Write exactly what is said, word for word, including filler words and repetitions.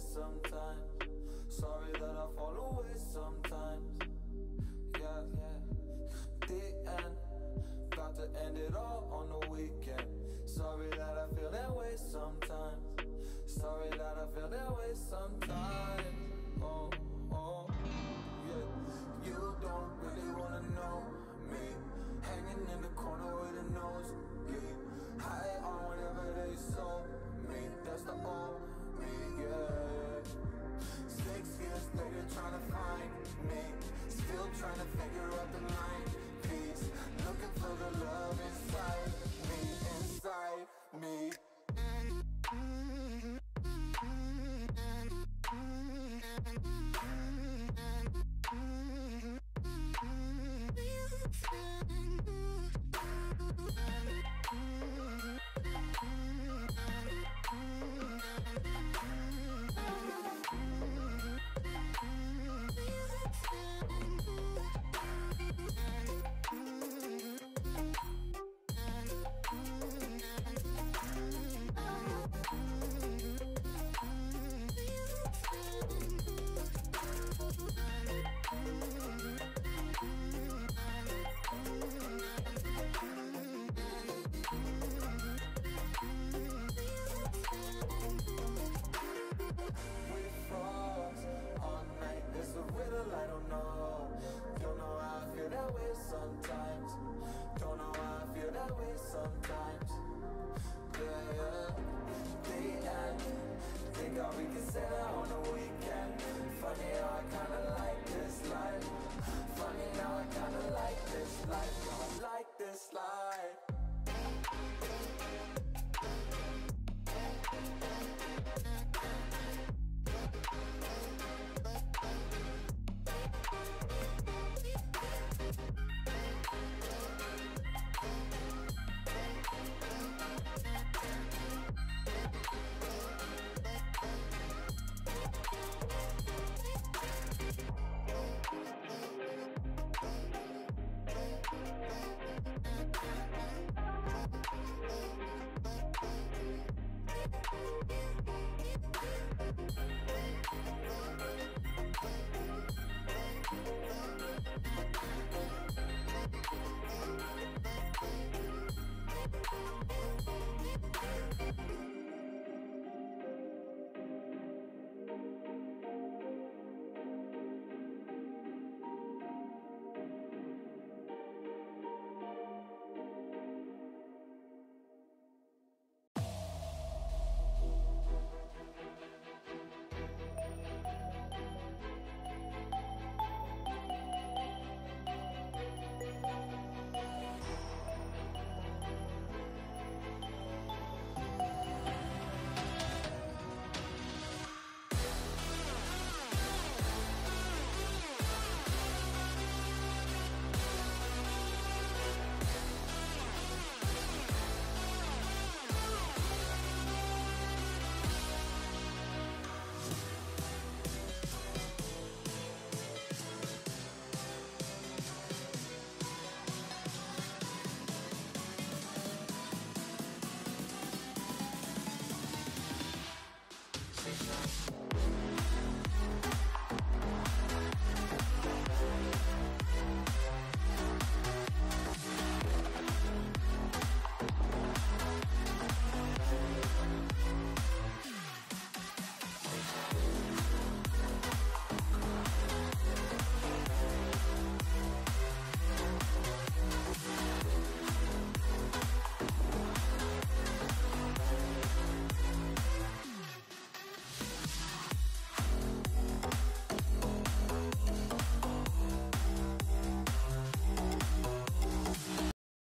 sometimes. Sorry that I fall away sometimes. Yeah, yeah. The end. Got to end it all on the weekend. Sorry that I feel that way sometimes. Sorry that I feel that way sometimes. Oh, oh, yeah. You don't really wanna know me. Hanging in the corner with a nose bleed. High on whatever they sold me. That's the old me, yeah. Six years later trying to find me. Still trying to figure out the mind piece. Looking for the love inside me, inside me.